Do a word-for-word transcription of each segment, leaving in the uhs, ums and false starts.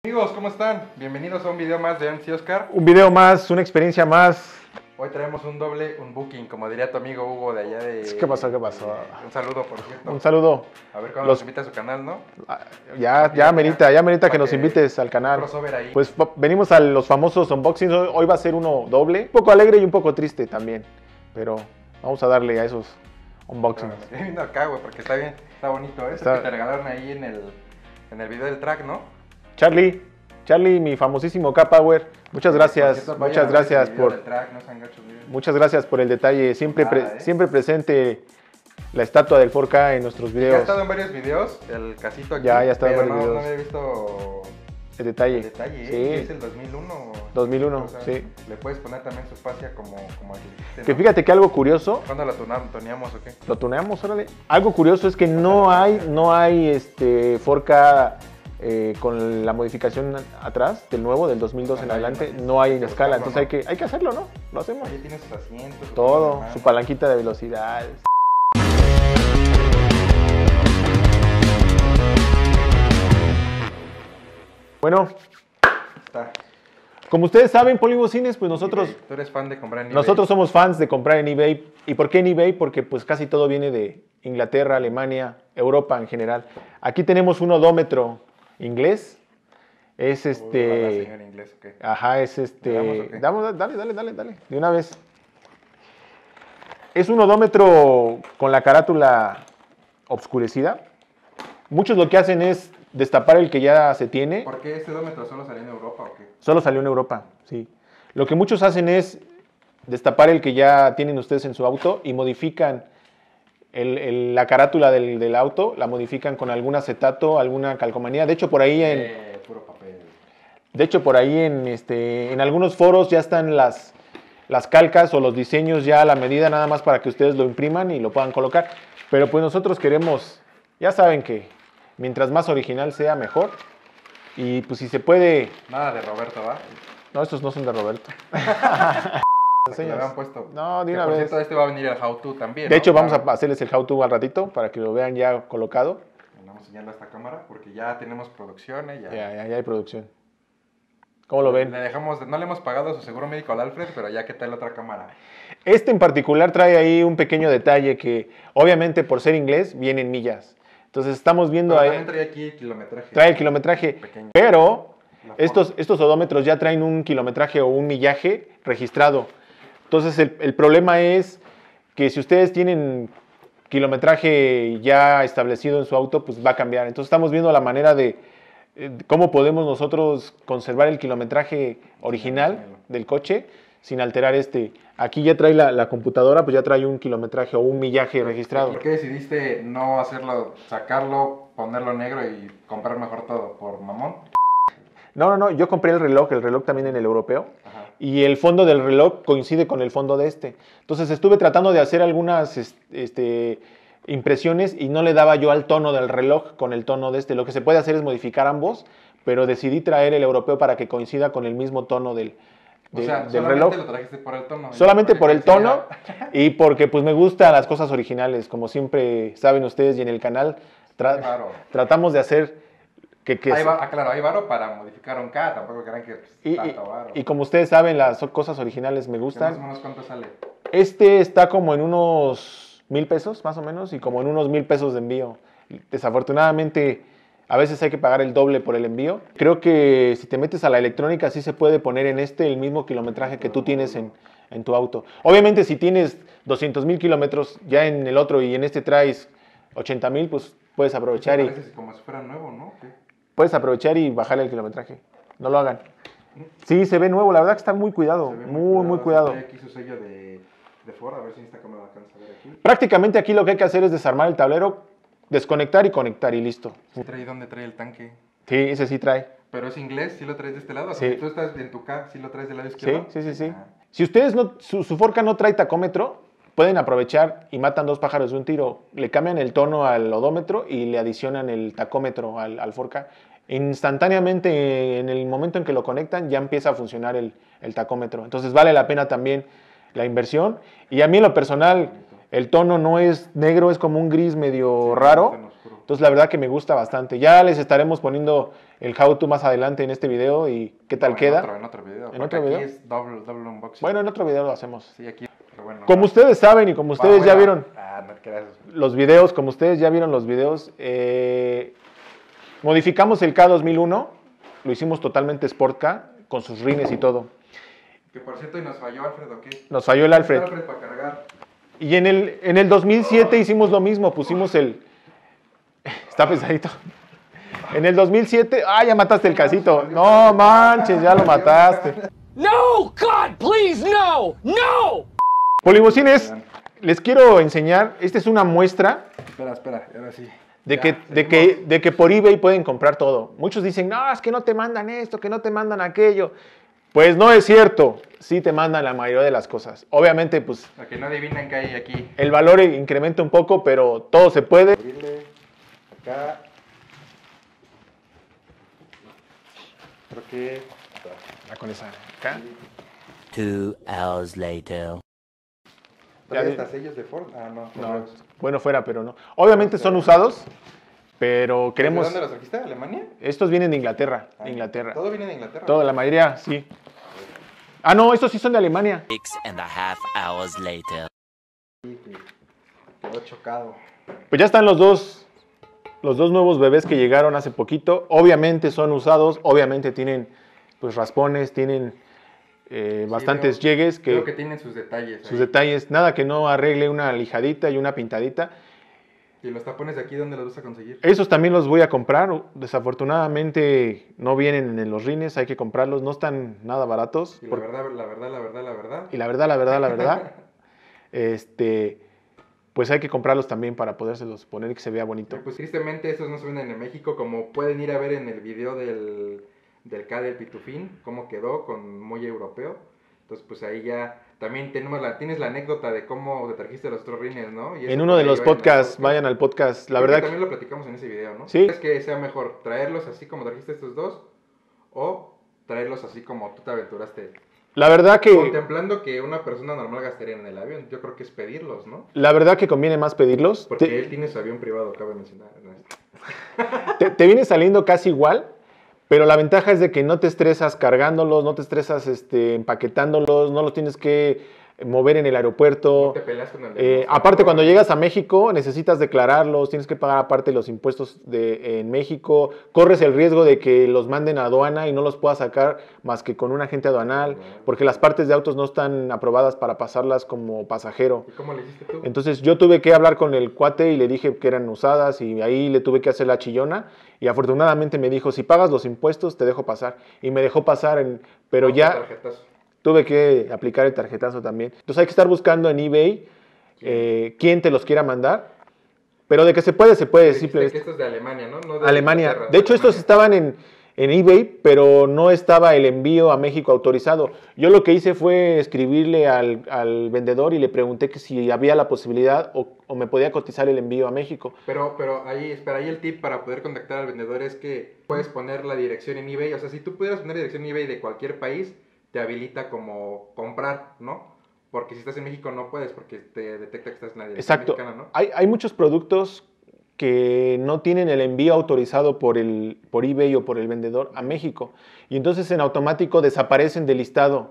Amigos, ¿cómo están? Bienvenidos a un video más de Ansi Oscar. Un video más, una experiencia más. Hoy traemos un doble, un booking, como diría tu amigo Hugo de allá de... ¿Qué pasó? ¿Qué pasó? Un saludo, por cierto. Un saludo. A ver cuándo Los... nos invita a su canal, ¿no? Ya, ya merita, ya merita que nos invites al canal. Ahí. Pues venimos a los famosos unboxings. Hoy va a ser uno doble. Un poco alegre y un poco triste también. Pero vamos a darle a esos unboxings. Bueno, estoy viendo acá, güey, porque está bien, está bonito, ¿eh? Está... que te regalaron ahí en el, en el video del track, ¿no? Charlie, Charlie, mi famosísimo K-Power. Muchas gracias, cierto, muchas gracias por... Track, no gachos, muchas gracias por el detalle. Siempre, Nada, pre, ¿eh? siempre presente la estatua del cuatro K en nuestros videos. Ya ha estado en varios videos, el casito aquí. Ya, ya ha estado en pero varios no, videos. no había visto... El detalle. El detalle, sí. ¿eh? Es el dos mil uno. dos mil uno, o sea, sí. Le puedes poner también su fascia como, como aquí. ¿No? Que fíjate que algo curioso. ¿Cuándo lo tuneamos o qué? Lo tuneamos, órale. Algo curioso es que no hay, no hay este cuatro K eh, con la modificación atrás del nuevo, del dos mil dos en adelante. No hay en escala, entonces hay que, hay que hacerlo, ¿no? Lo hacemos. Ahí tiene sus asientos. Todo, su palanquita de velocidades. Bueno, está. Como ustedes saben, Polibocines, pues nosotros... eBay. Tú eres fan de comprar en eBay. Nosotros somos fans de comprar en eBay. ¿Y por qué en eBay? Porque pues casi todo viene de Inglaterra, Alemania, Europa en general. Aquí tenemos un odómetro inglés. Es este... Uy, inglés, okay. Ajá, es este... ¿Damos, okay? Damos, dale, dale, dale, dale, de una vez. Es un odómetro con la carátula obscurecida. Muchos lo que hacen es destapar el que ya se tiene. ¿Por qué este odómetro solo salió en Europa o qué? Solo salió en Europa, sí. Lo que muchos hacen es destapar el que ya tienen ustedes en su auto y modifican el, el, la carátula del, del auto, la modifican con algún acetato, alguna calcomanía. De hecho, por ahí en... Eh, puro papel. De hecho, por ahí en, este, en algunos foros ya están las, las calcas o los diseños ya a la medida, nada más para que ustedes lo impriman y lo puedan colocar. Pero pues nosotros queremos, ya saben que mientras más original sea, mejor. Y pues si se puede... Nada de Roberto, ¿va? No, estos no son de Roberto. Se lo habían puesto. No, de que una por vez. Cierto, este va a venir el how-to también, De ¿no? hecho, vamos Claro. a hacerles el how-to al ratito para que lo vean ya colocado. Vamos a enseñarlo a esta cámara porque ya tenemos producción, ¿eh? Ya, ya, ya, ya hay producción. ¿Cómo lo ven? Le dejamos, no le hemos pagado su seguro médico al Alfred, pero ya que tal la otra cámara. Este en particular trae ahí un pequeño detalle que, obviamente, por ser inglés, viene en millas. Entonces estamos viendo Pero ahí... también trae aquí el kilometraje. Trae el kilometraje, pequeño. pero estos, estos odómetros ya traen un kilometraje o un millaje registrado. Entonces el, el problema es que si ustedes tienen kilometraje ya establecido en su auto, pues va a cambiar. Entonces estamos viendo la manera de eh, cómo podemos nosotros conservar el kilometraje original del coche sin alterar este. Aquí ya trae la, la computadora, pues ya trae un kilometraje o un millaje registrado. ¿Por qué decidiste no hacerlo, sacarlo, ponerlo negro y comprar mejor todo? ¿Por mamón? No, no, no, yo compré el reloj, el reloj también en el europeo. Ajá. Y el fondo del reloj coincide con el fondo de este. Entonces estuve tratando de hacer algunas este, impresiones y no le daba yo al tono del reloj con el tono de este. Lo que se puede hacer es modificar ambos, pero decidí traer el europeo para que coincida con el mismo tono del, de, o sea, del solamente reloj. lo trajiste por el tono. Solamente por el tono y porque pues me gustan las cosas originales. Como siempre saben ustedes y en el canal tra claro. tratamos de hacer... Que, que hay va, ah, claro, hay varo para modificar un K, tampoco crean que pues, y, tanto varo. Y, y como ustedes saben, las cosas originales me gustan. Más o menos cuánto sale. Este está como en unos mil pesos, más o menos, y como en unos mil pesos de envío. Desafortunadamente, a veces hay que pagar el doble por el envío. Creo que si te metes a la electrónica, sí se puede poner en este el mismo kilometraje que tú tienes en, en tu auto. Obviamente, si tienes doscientos mil kilómetros ya en el otro y en este traes ochenta mil, pues puedes aprovechar y... Parece como si fuera nuevo, ¿no? ¿Qué? Puedes aprovechar y bajarle el kilometraje. No lo hagan. Sí, se ve nuevo. La verdad que está muy cuidado. Muy, muy, muy cuidado. Hay aquí su sello de, de Ford. A ver si esta cámara alcanza a ver aquí. Prácticamente aquí lo que hay que hacer es desarmar el tablero, desconectar y conectar y listo. ¿Sí trae dónde trae el tanque? Sí, ese sí trae. ¿Pero es inglés? ¿Sí lo traes de este lado? Sí. Si tú estás en tu K, ¿sí lo traes del lado izquierdo? Sí, sí, sí. sí. Ah. Si ustedes no... Su, su cuatro K no trae tacómetro, pueden aprovechar y matan dos pájaros de un tiro. Le cambian el tono al odómetro y le adicionan el tacómetro al, al cuatro K. Instantáneamente, en el momento en que lo conectan, ya empieza a funcionar el, el tacómetro. Entonces vale la pena también la inversión. Y a mí en lo personal, el tono no es negro, es como un gris medio Sí, raro. Entonces la verdad que me gusta bastante. Ya les estaremos poniendo el how to más adelante en este video y qué tal No, queda. En otro, en otro video. ¿En otro aquí video? es doble, doble unboxing. Bueno, en otro video lo hacemos. Sí, aquí. Pero bueno, Como no. ustedes saben y como ustedes Ah, ya bueno. vieron Ah, no te creas. los videos, como ustedes ya vieron los videos, eh, modificamos el K dos mil uno, lo hicimos totalmente Sport K, con sus rines y todo. Que por cierto, ¿y nos falló Alfred o qué? Nos falló el Alfred. Alfred para cargar. Y en el, en el dos mil siete hicimos lo mismo, pusimos el... Está pesadito. En el dos mil siete... ¡Ah, ya mataste el casito! No manches, ya lo mataste. No, God, please, no, no. Polibocines, les quiero enseñar, esta es una muestra Espera, espera, ahora sí. de Ya, que, de, seguimos. que, de que por eBay pueden comprar todo. Muchos dicen, no, es que no te mandan esto, que no te mandan aquello. Pues no es cierto, sí te mandan la mayoría de las cosas. Obviamente, pues Para que no adivinen qué hay aquí. el valor incrementa un poco, pero todo se puede. Abrirle acá. Creo que... Ah, con esa acá. Two hours later. ¿Trae vi. hasta sellos de Ford? Ah, no. No, correos. bueno fuera, pero no. Obviamente son usados, pero ¿De queremos... dónde los trajiste? ¿De Alemania? Estos vienen de Inglaterra, Ah, de Inglaterra. Todo viene de Inglaterra. Toda la mayoría, sí. Ah, no, estos sí son de Alemania. Six and a half hours later. Sí, sí. Quedó chocado. Pues ya están los dos, los dos nuevos bebés que llegaron hace poquito. Obviamente son usados, obviamente tienen pues raspones, tienen eh, Sí, bastantes veo- llegues, que, Creo que tienen sus detalles. sus ahí. detalles, nada que no arregle una lijadita y una pintadita. ¿Y los tapones de aquí dónde los vas a conseguir? Esos también los voy a comprar. Desafortunadamente no vienen en los rines, hay que comprarlos, no están nada baratos. Y la por- verdad, la verdad, la verdad, la verdad. y la verdad, la verdad, la verdad, este, pues hay que comprarlos también para podérselos poner y que se vea bonito. Pues tristemente esos no se venden en México, como pueden ir a ver en el video del, del K del Pitufín, cómo quedó con muy europeo. Entonces pues ahí ya también tenemos la, tienes la anécdota de cómo te trajiste los otros rines, ¿no? Y eso En uno de por ahí los vayan al podcasts, vayan al podcast, la Creo verdad que que... también lo platicamos en ese video, ¿no? Sí. ¿Es que sea mejor traerlos así como trajiste estos dos o traerlos así como tú te aventuraste? La verdad que, Contemplando que una persona normal gastaría en el avión, yo creo que es pedirlos, ¿no? la verdad que conviene más pedirlos. Porque Te, él tiene su avión privado, cabe mencionar. Ernesto. te- te viene saliendo casi igual, pero la ventaja es de que no te estresas cargándolos, no te estresas este, empaquetándolos, no los tienes que mover en el No aeropuerto. te peleas con el Eh, demostrador. aparte, cuando llegas a México, necesitas declararlos, tienes que pagar aparte los impuestos de, en México, corres el riesgo de que los manden a aduana y no los puedas sacar más que con un agente aduanal, porque las partes de autos no están aprobadas para pasarlas como pasajero. ¿Y cómo le hiciste tú? Entonces yo tuve que hablar con el cuate y le dije que eran usadas y ahí le tuve que hacer la chillona y afortunadamente me dijo, si pagas los impuestos te dejo pasar. Y me dejó pasar, en, pero Otro ya tarjetazo. tuve que aplicar el tarjetazo también. Entonces hay que estar buscando en eBay eh, quién te los quiera mandar. Pero de que se puede, se puede. Dijiste Simple. que esto es de Alemania, ¿no? No de Alemania. Inglaterra, De hecho, Alemania. estos estaban en, en eBay, pero no estaba el envío a México autorizado. Yo lo que hice fue escribirle al, al vendedor y le pregunté que si había la posibilidad o, o me podía cotizar el envío a México. Pero, pero ahí, espera, ahí el tip para poder contactar al vendedor es que puedes poner la dirección en eBay. O sea, si tú pudieras poner dirección en eBay de cualquier país, te habilita como comprar, ¿no? Porque si estás en México no puedes porque te detecta que estás en la dirección Exacto. mexicana, ¿no? Hay, hay muchos productos que no tienen el envío autorizado por, el, por eBay o por el vendedor a México. Y entonces en automático desaparecen del listado.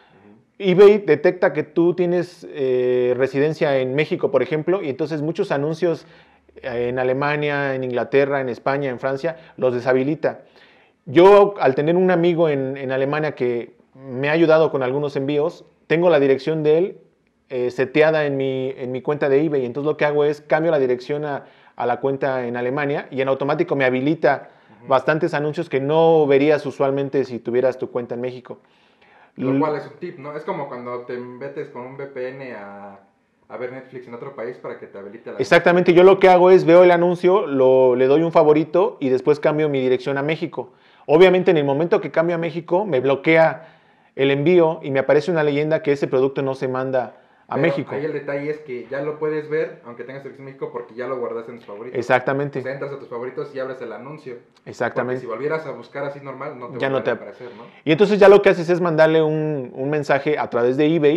eBay detecta que tú tienes eh, residencia en México, por ejemplo, y entonces muchos anuncios eh, en Alemania, en Inglaterra, en España, en Francia, los deshabilita. Yo, al tener un amigo en, en Alemania que me ha ayudado con algunos envíos, tengo la dirección de él eh, seteada en mi, en mi cuenta de eBay. Entonces lo que hago es cambio la dirección a, a la cuenta en Alemania y en automático me habilita uh-huh. bastantes anuncios que no verías usualmente si tuvieras tu cuenta en México. Lo cual es un tip, ¿no? Es como cuando te metes con un V P N a, a ver Netflix en otro país para que te habilite la... Exactamente, yo lo que hago es veo el anuncio, lo, le doy un favorito y después cambio mi dirección a México. Obviamente en el momento que cambio a México me bloquea el envío y me aparece una leyenda que ese producto no se manda a Pero México. Ahí el detalle es que ya lo puedes ver, aunque tengas dirección en México, porque ya lo guardaste en tus favoritos. Exactamente. O sea, entras a tus favoritos y abres el anuncio. Exactamente. Porque si volvieras a buscar así normal, no te ya no te a aparecer, ¿no? Y entonces ya lo que haces es mandarle un, un mensaje a través de eBay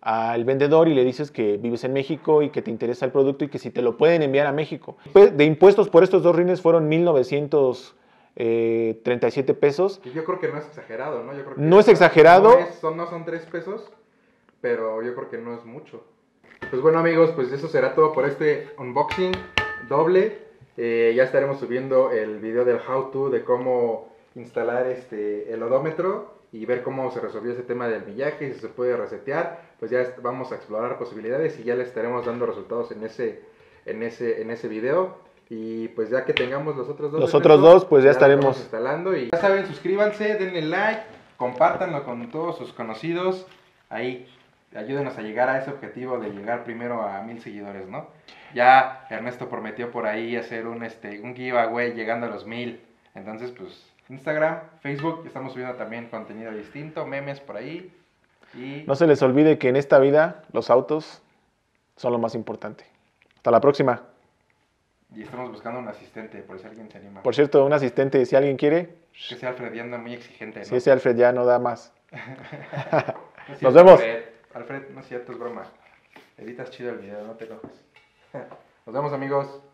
al vendedor y le dices que vives en México y que te interesa el producto y que si te lo pueden enviar a México. De impuestos por estos dos rines fueron mil novecientos treinta y siete pesos. Yo creo que no es exagerado, ¿no? Yo creo que no es exagerado. No, es, son, no son tres pesos, pero yo creo que no es mucho. Pues bueno, amigos, pues eso será todo por este unboxing doble. Eh, ya estaremos subiendo el video del how to de cómo instalar este, el odómetro y ver cómo se resolvió ese tema del millaje, si se puede resetear. Pues ya vamos a explorar posibilidades y ya les estaremos dando resultados en ese, en ese, en ese video. Y pues ya que tengamos los otros dos, los otros dos pues ya, ya estaremos instalando. Y ya saben, suscríbanse, denle like, compártanlo con todos sus conocidos. Ahí ayúdenos a llegar a ese objetivo de llegar primero a mil seguidores, ¿no? Ya Ernesto prometió por ahí hacer un, este, un giveaway llegando a los mil. Entonces, pues, Instagram, Facebook, estamos subiendo también contenido distinto, memes por ahí. Y no se les olvide que en esta vida los autos son lo más importante. Hasta la próxima. Y estamos buscando un asistente, por si alguien se anima. Por cierto, un asistente, si alguien quiere. Que sea Alfred, ya anda muy exigente, ¿no? Si ese Alfred ya no da más. No es Nos cierto, vemos. Alfred. Alfred, no es cierto, es broma. Editas chido el video, no te enojes. Nos vemos, amigos.